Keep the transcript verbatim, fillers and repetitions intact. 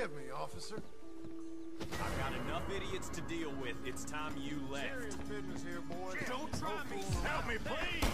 Forgive me, officer. I've got enough idiots to deal with. It's time you left. Serious business here, boys. Don't try me. Help me, please!